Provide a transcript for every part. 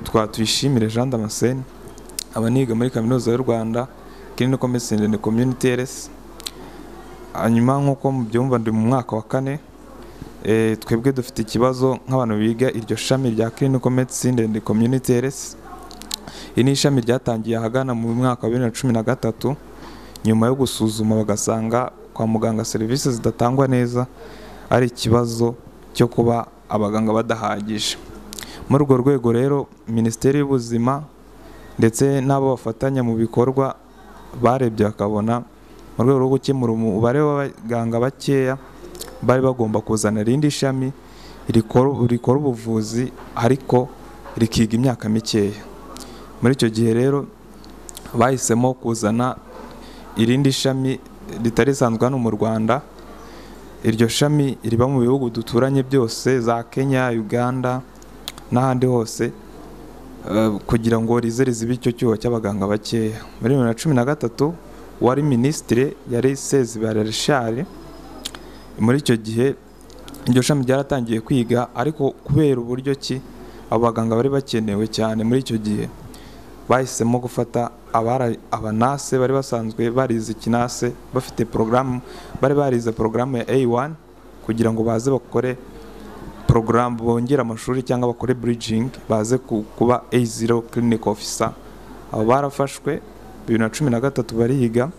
nitwa Tuyishimire Jean Damascene, aba niga muri Kaminuza y'u Rwanda Clinical Medicine and Community Health. Hanyuma nk'uko mubyumva ndi mu mwaka wa 4, twebwe dufite ikibazo nk'abantu biga iryo shami rya Clinical Medicine and Community Health. Iri ni ishami ryatangiye ahagana mu mwaka wa 2013 nyuma yo gusuzuma bagasanga kwa muganga serivisi zidatangwa neza, ari ikibazo cyo kuba abaganga badahagije. Muri urwo rwego rero Minisiteri y'Ubuzima ndetse n'abo bafatanya mu bikorwa barebye bakabona mu rwego rwo gukemura umubare w'abaganga bakeya bari bagomba kuzana irindi shami rikora ubuvuzi ariko rikiga imyaka mikeya. Muri icyo gihe rero bahisemo kuzana irindi shami ritari risanzwe hano mu Rwanda. Iryo shami riba mu bihugu duturanye byose za Kenya, Uganda n'ahandi hose, kugira ngo rizibe icyo cyuho cy'abaganga bakeya. Muri 2013 wari Minisitiri yari Sezibera Richard. Muri icyo gihe iryo shami ryaratangiye kwiga, ariko kubera uburyo ki abaganga bari bakenewe cyane muri icyo gihe, bahisemo gufata abanase bari basanzwe barize kinase bafite programme, bari barize programme ya A1 kugira ngo baze bakore programme bongera amashuri cyangwa bakore bridging baze kuba A0 clinical officer. Abo barafashwe 2013 bariga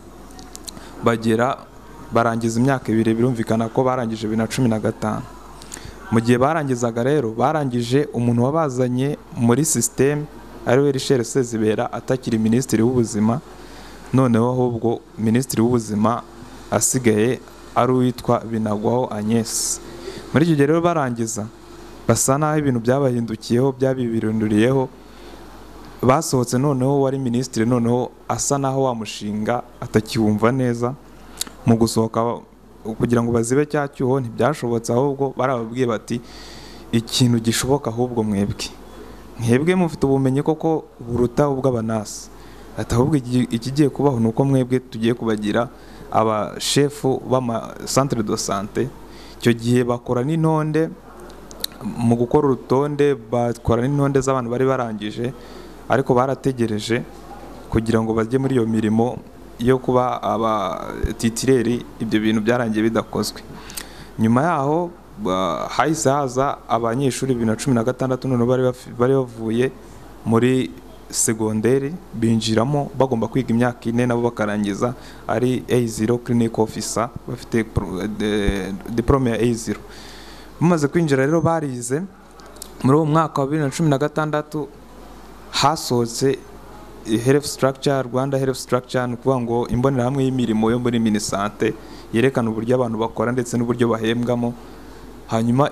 barangiza imyaka 2, birumvikana ko barangije 2015. Mu gihe barangizaga rero barangije umuntu wabazanye muri system ari we Richard Sezibera atakiri Minisitiri w'Ubuzima, noneho ahubwo Minisitiri w'Ubuzima asigaye ari uwitwa Binagwaho Agnes. Muri icyo gihe rero barangiza basa naho ibintu byabahindukiyeho, byabibirunduriyeho, basohotse noneho wari Minisitiri noneho asa naho wamushinga atakiwumva neza. Mu gusohoka kugira ngo bazibe cya cyuho ntibyashobotse, ahubwo barababwiye bati ikintu gishoboka ahubwo mwebwe mufite ubumenyi koko buruta ubw'abanasi, ahubwo ikigiye kubaho nuko mwebwe tugiye kubagira abashefu b'ama centre de santé. Icyo gihe bakora n'intonde, mu gukora urutonde bakora n'intonde z'abantu bari barangije, ariko barategereje kugira ngo bajye muri iyo mirimo yo kuba aba titireri. Ibyo bintu byarangiye bidakozwe. Nyuma yaho hahise haza abanyeshuri 2016 none bari bavuye muri segonderi binjiramo bagomba kwiga imyaka 4 nabo bakarangiza ari A0 clinical officer, bafite diplome ya A0. Bamaze kwinjira rero barize muri uwo mwaka wa 2016 hasohotse health structure, Rwanda health structure, ni ukuvuga ngo imbonerahamwe y'imirimo yo muri Minisante yerekana uburyo abantu bakora ndetse n'uburyo bahembwamo. Hanyuma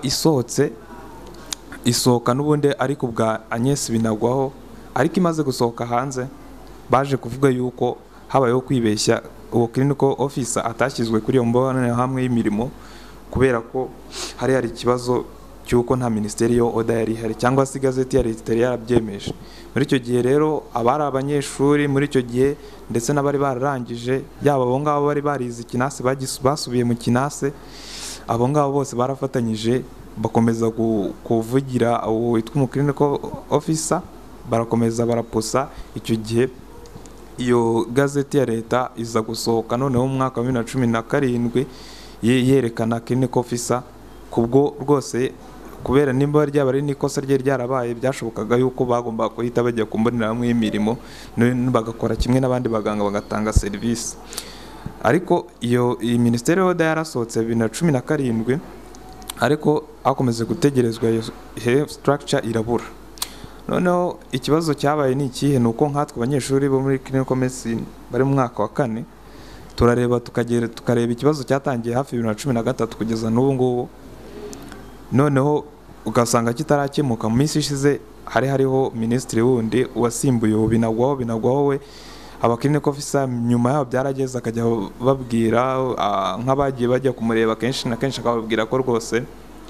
isohoka n'ubundi ariko bwa Agnes Binagwaho, ariko imaze gusohoka hanze baje kuvuga yuko habayeho kwibeshya, uwo clinical officer atashyizwe kuri iyo mbonerahamwe y'imirimo kubera ko hari ikibazo cyuko nta Minisiteri yo oda yari ihari cyangwa se igazeti ya leta yarabyemeje. Muri icyo gihe rero abari abanyeshuri muri icyo gihe ndetse n'abari bararangije, yaba abo ngabo bari barize kinase basubiye mu kinase, abo ngabo bose barafatanyije bakomeza kuvugira uwo witwa clinical officer, barakomeza baraposa. Icyo gihe iyo gazeti ya leta iza gusohoka noneho mu mwaka wa 2017 yerekana clinical officer. Kubwo rwose kubera nimba ryaba ari n'ikosa ryarabaye, byashobokaga yuko bagomba kuhita bajya ku mbonerahamwe y'imirimo bagakora kimwe n'abandi baganga bagatanga serivisi. Ariko iyi Minisiteri y'Oda yarasohotse 2017, ariko hakomeze gutegerezwa iyo health structure irabura. Noneho ikibazo cyabaye ni ikihe? Nuko nkatwe abanyeshuri bo muri clinical medicine bari mu mwaka wa 4 turareba tukareba ikibazo cyatangiye hafi 2013 kugeza n'ubu ngubu, noneho ugasanga kitarakemuka. Mu minsi ishize hariho Minisitiri wundi wasimbuye Binagwaho we, aba clinical officer nyuma yaho byarageze akajya babwira nk'abagiye bajya kumureba kenshi na kenshi, akababwira ko rwose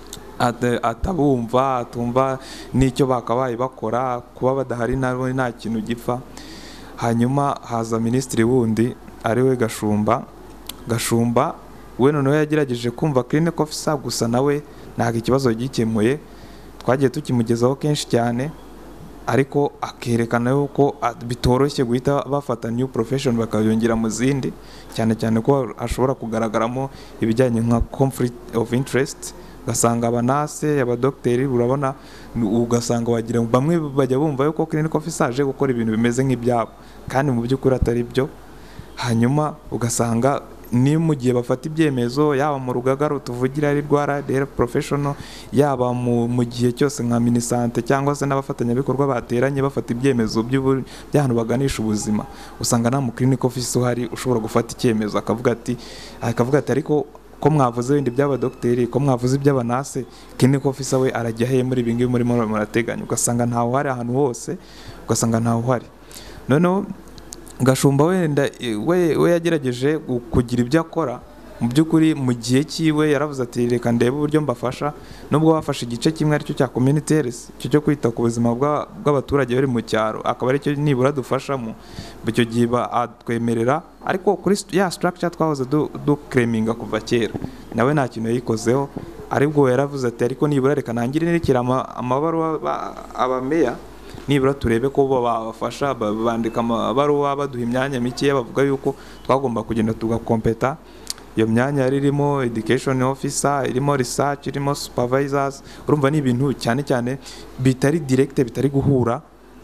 atumva n'icyo bakabaye bakora, kuba badahari nta kintu gipfa. Hanyuma haza Minisitiri wundi ariwe Gashumba, we noneho yagerageje kumva clinical officer, gusa nawe ntabwo ikibazo gikemuye. Twagiye tukimugezaho kenshi cyane, ariko akerekana yuko bitoroshye guhita bafata new profession bakayongera mu zindi, cyane cyane ko ashobora kugaragaramo ibijyanye nka conflict of interest, ugasanga abanase abadokiteri urabona, ugasanga wagira bamwe bajya bumva yuko clinical officer aje gukora ibintu bimeze nk'ibyabo kandi mu by'ukuri atari byo. Hanyuma ugasanga ni mu gihe bafata ibyemezo yaba mu rugaga rutuvugira ari rwa Health Professional, yaba mu gihe cyose nka Minisante cyangwa se n'abafatanyabikorwa bateranye bafata ibyemezo by'ahantu baganisha ubuzima, usanga nta mu clinical officer uhari ushobora gufata icyemezo akavuga ati ariko ko mwavuze wenda by'abadokiteri, ko mwavuze iby'abanase, clinical officer we arajya he muri ibi ngibi murimo murateganya? Ugasanga ntawe uhari ahantu hose, ugasanga ntawe uhari. Noneho Gashumba wenda we yagerageje kugira ibyo akora, mu by'ukuri mu gihe cyiwe yaravuze ati reka ndebe uburyo mbafasha, nubwo bafashe igice kimwe aricyo cya community health, cyo kwita ku buzima bw'abaturage bari mu cyaro, akaba aricyo nibura dufashamo. Icyo gihe atwemerera, ariko kuri ya structure twahoze claiminga kuva kera nawe nta kintu yayikozeho, aribwo yaravuze ati ariko nibura reka nangire nerekera amabaruwa abameya, nibura turebe ko babafasha, bandika amabaruwa baduha imyanya mike, bavuga yuko twagomba kugenda tugakompeta iyo myanya irimo education officer, irimo research, irimo supervisors. Urumva ni ibintu cyane cyane bitari direct, bitari guhura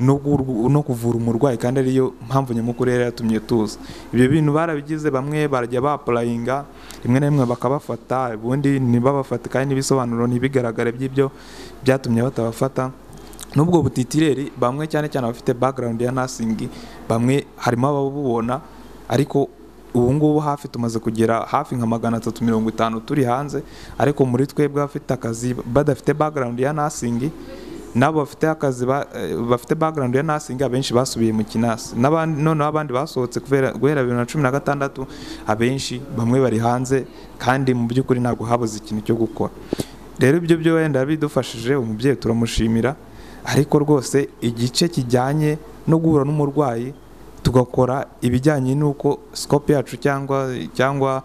no kuvura umurwayi, kandi ariyo mpamvu nyamukuru yatumye tuza ibyo bintu. Barabigize, bamwe barajya baplayinga, rimwe na rimwe bakabafata, ubundi ntibabafate kandi n'ibisobanuro ntibigaragare by'ibyo byatumye batabafata. Nubwo butitireri bamwe cyane cyane abafite background ya nursing, bamwe harimo ababubona, ariko ubu ngubu hafi tumaze kugera hafi nka 350 turi hanze, ariko muri twebwe bafite akazi badafite background ya nursing, nabo bafite akazi bafite background ya nursing abenshi basubiye mu kinasi, noneho abandi basohotse guhera 2016, abenshi bamwe bari hanze, kandi mu by'ukuri ntabwo habuze ikintu cyo gukora. Rero ibyo byo wenda bidufashije, umubyeyi turamushimira, ariko rwose igice kijyanye no guhura n'umurwayi tugakora ibijyanye n'uko scope yacu cyangwa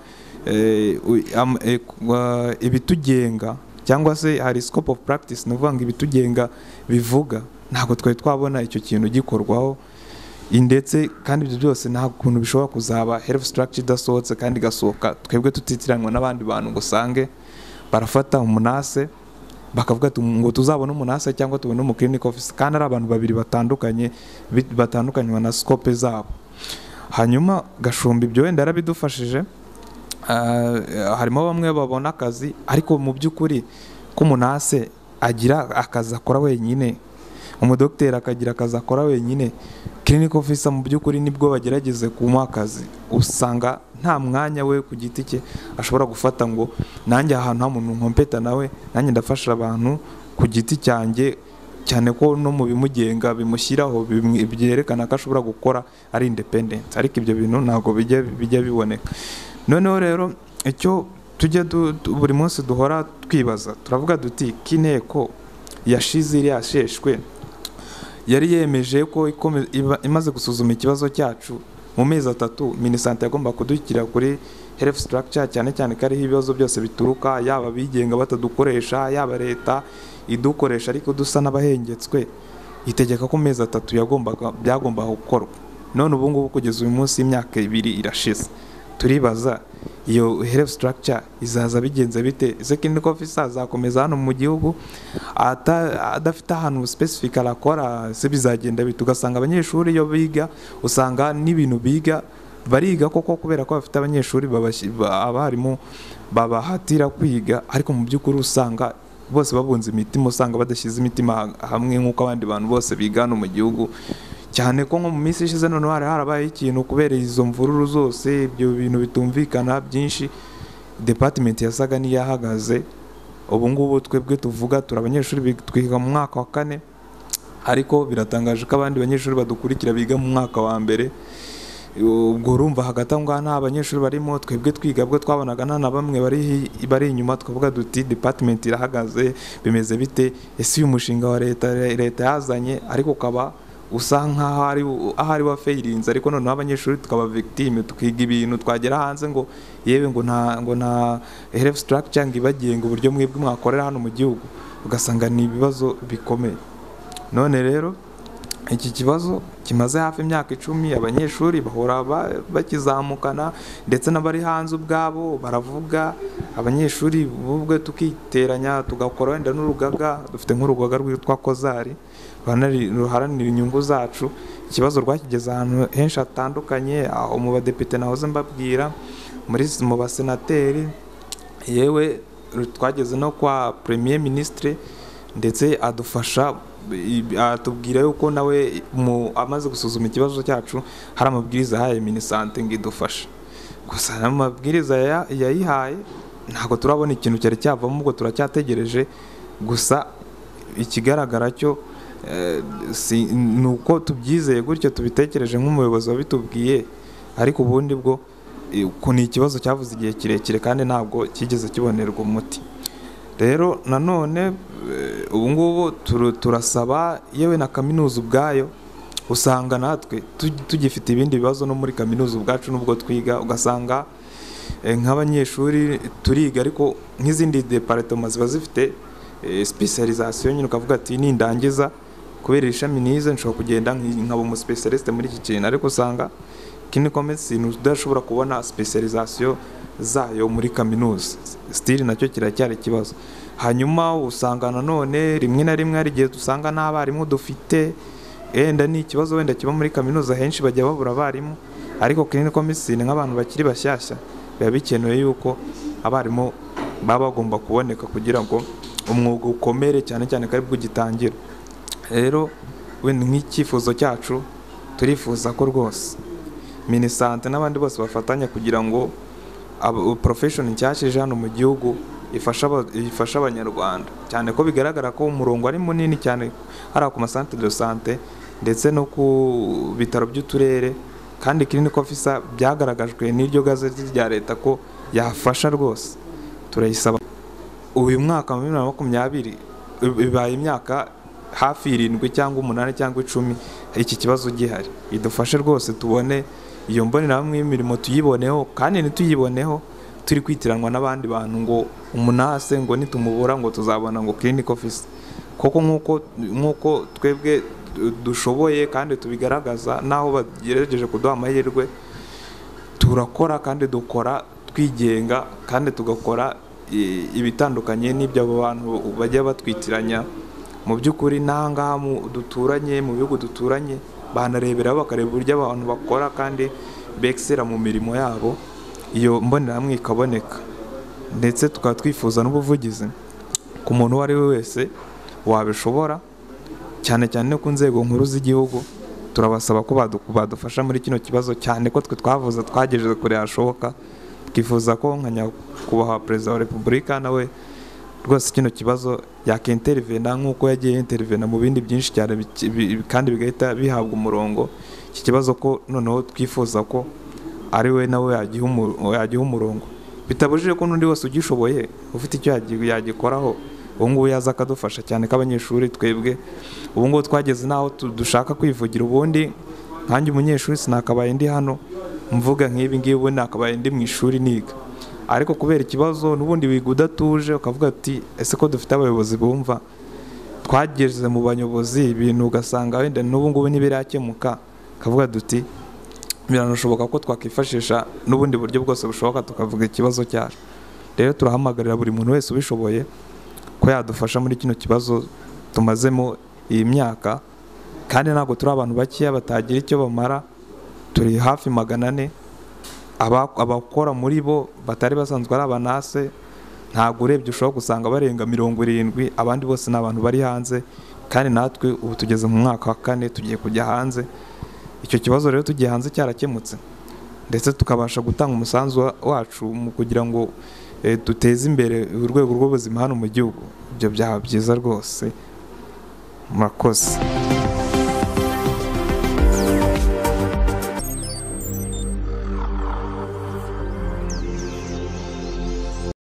ibitugenga, cyangwa se hari scope of practice, n'uvanga ibitugenga bivuga, ntabwo twabona icyo kintu gikorwaho. Ndetse kandi ibyo byose nta kuntu bishobora kuzaba health structure idasohotse kandi gasohoka twebwe tutitiranwa n'abandi bantu, ngo usange barafata umunase bakavuga ngo tuzabona umunase cyangwa tubone mu clinical office, kandi ari abantu babiri batandukanye na scope zabo. Hanyuma Gashumba ibyo wenda yarabidufashije, harimo bamwe babona akazi, ariko mu by'ukuri ko umunase agira akazi akora wenyine, umudokiteri akagira akazi akora wenyine, clinical officer mu by'ukuri nibwo bagerageze kumuha akazi, usanga nta mwanya we ku giti cye ashobora gufata ngo nanjye ahantu ha muntu nkompeta nawe nanjye ndafasha abantu ku giti cyanjye, cyane ko no mu bimugenga bimushyiraho byerekana ko ashobora gukora ari independent, ariko ibyo bintu ntabwo bijya biboneka. Noneho rero icyo tujya buri munsi duhora twibaza, turavuga duti k'inteko yashize iri yasheshwe yari yemeje ko imaze gusuzuma ikibazo cyacu mu mezi 3, Minisante yagomba kudukira kuri health structure, cyane cyane ko ariho ibibazo byose bituruka, yaba bigenga batadukoresha, yaba leta idukoresha ariko dusa n'abahengetswe. Itegeka ko mezi 3 byagomba gukorwa. None ubu ngubu kugeza uyu munsi imyaka 2 irashize, turibaza iyo health structure izaza bigenze bite? Clinical officer azakomeza hano mu gihugu adafite ahantu specific arakora, se bizagenda bite? Ugasanga abanyeshuri iyo biga, usanga n'ibintu biga bariga koko kubera ko bafite abanyeshuri abarimu babahatira kwiga, ariko mu by'ukuri usanga bose babunze imitima, usanga badashyize imitima hamwe nk'uko abandi bantu bose biga hano mu gihugu. Cyane ko nko mu minsi ishize none harabaye ikintu kubera izo mvururu zose, ibyo bintu bitumvikana byinshi, department yasaga n'iyahagaze. Ubu ngubu twebwe tuvuga turi abanyeshuri twiga mu mwaka wa 4, ariko biratangaje ko abandi banyeshuri badukurikira biga mu mwaka wa 1. Ubwo urumva hagati aho ngaho nta abanyeshuri barimo, twebwe twiga bwo twabonaga nta bamwe bari inyuma, twavuga duti department irahagaze, bimeze bite? Ese uyu mushinga wa leta yazanye ariko kaba usa nkaho ari wa failinze, ariko noneho abanyeshuri tukaba victime, tukiga ibintu twagera hanze ngo yewe ngo nta health structure ngibagenga uburyo mwebwe mwakorera hano mu gihugu, ugasanga ni ibibazo bikomeye. None rero iki kibazo kimaze hafi imyaka 10 abanyeshuri bahora bakizamukana ndetse n'abari hanze ubwabo baravuga abanyeshuri bubwe tukiteranya tugakora wenda n'urugaga dufite nk'urugaga rwitwa Kozari ruharanira inyungu zacu. Ikibazo rwakigeza ahantu henshi hatandukanye, aho mu badepite nahoze mbabwira, mu basenateri, yewe twageze no kwa Premier Ministre ndetse adufasha atubwira yuko nawe amaze gusuzuma ikibazo cyacu hari amabwiriza yahaye Minisante ngo idufashe. Gusa amabwiriza yayihaye ntabwo turabona ikintu cyari cyavamo, ubwo turacyategereje. Gusa ikigaragara cyo nuko tubyizeye gutyo tubitekereje nk'umuyobozi wabitubwiye, ariko ubundi bwo ni ikibazo cyavuze igihe kirekire kandi ntabwo kigeze kibonerwa umuti. Rero nanone ubu ngubu turasaba, yewe na kaminuza ubwayo usanga natwe tugifite ibindi bibazo no muri kaminuza ubwacu nubwo twiga, ugasanga nk'abanyeshuri turiga ariko nk'izindi departement ziba zifite specialisation nyine, ukavuga ati nindangiza kubera ishami nize nshobora kugenda nkaba umu specialiste muri iki kintu, ariko usanga clinical medicine udashobora kubona specialisation zayo muri kaminuza, still nacyo kiracyari ikibazo. Hanyuma usanga nanone rimwe na rimwe hari igihe dusanga n'abarimu dufite enda ni ikibazo wenda kiba muri kaminuza henshi bajya babura abarimu, ariko clinical medicine nk'abantu bakiri bashyashya biba bikenewe yuko abarimu baba bagomba kuboneka kugira ngo umwuga ukomere cyane cyane kari bw'ugitangira. Rero wenda nk'icyifuzo cyacu turifuza ko rwose Minisante n'abandi bose bafatanya kugira ngo profession nshyashya hano mu gihugu ifasha abanyarwanda, cyane ko bigaragara ko umurongo ari munini cyane hari ku centre de santé ndetse no ku bitaro by'uturere, kandi clinical officer byagaragajwe n'iryo gazeti rya leta ko yafasha rwose. Turayisaba uyu mwaka wa 2020 bibaye imyaka hafi 7 cyangwa 8 cyangwa 10 iki kibazo gihari, idufashe rwose tubone iyo mbonerahamwe y'imirimo tuyiboneho, kandi ntituyiboneho turi kwitiranwa n'abandi bantu ngo umunase ngo nitumubura ngo tuzabona ngo clinical officer. Koko nkuko twebwe dushoboye kandi tubigaragaza naho bagerageje kuduha amahirwe, turakora kandi dukora twigenga kandi tugakora ibitandukanye n'ibyo abo bantu bajya batwitiranya. Mu by'ukuri nanga duturanye mu bihugu duturanye banarebera bakareba uburyo abantu bakora kandi bexera mu mirimo yabo, iyo mbonerahamwe ikaboneka. Ndetse tukaba twifuza n'ubuvugizi ku muntu uwo ari we wese wabishobora, cyane cyane ku nzego nkuru z'igihugu. Turabasaba ko badufasha muri kino kibazo, cyane ko twe twavuze twagejeje kure hashoboka. Twifuza ko nka nyakubahwa Perezida wa Repubulika nawe rwose kino kibazo yakintervena nk'uko yagiye intervena mu bindi byinshi cyane kandi bigahita bihabwa umurongo. Iki kibazo ko noneho twifuza ko ari we nawe yagiha umurongo, bitabujije ko n'undi wese ugishoboye ufite icyo yagikoraho ubu ngubu yaza akadufasha, cyane ko abanyeshuri twebwe ubu ngubu twageze naho dushaka kwivugira. Ubundi nkanjye umunyeshuri sinakabaye ndi hano mvuga nk'ibi ngibi, ubundi nakabaye ndi mu ishuri niga, ariko kubera ikibazo n'ubundi wiga udatuje ukavuga ati ese ko dufite abayobozi bumva, twageze mu bayobozi ibintu ugasanga wenda n'ubu ngubu ntibirakemuka, kavuga duti biranashoboka ko twakifashisha n'ubundi buryo bwose bushoboka tukavuga ikibazo cyacu. Rero turahamagarira buri muntu wese ubishoboye ko yadufasha muri kino kibazo tumazemo iyi myaka, kandi ntabwo turi abantu bakeya batagira icyo bamara, turi hafi 400. Abakora muri bo batari basanzwe ari abanase ntabwo urebye ushobora gusanga barenga 70, abandi bose n'abantu bari hanze, kandi natwe ubu tugeze mu mwaka wa 4 tugiye kujya hanze. Icyo kibazo rero tugiye hanze cyarakemutse, ndetse tukabasha gutanga umusanzu wacu mu kugira ngo duteze imbere urwego rw'ubuzima hano mu gihugu. Ibyo byaba byiza rwose. Murakoze.